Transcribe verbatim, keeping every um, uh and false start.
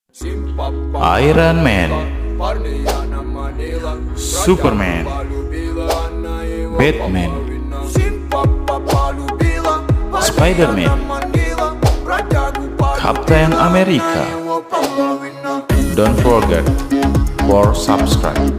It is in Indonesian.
Iron Man, Superman, Batman, Spider-Man, Captain America. Don't forget for subscribe.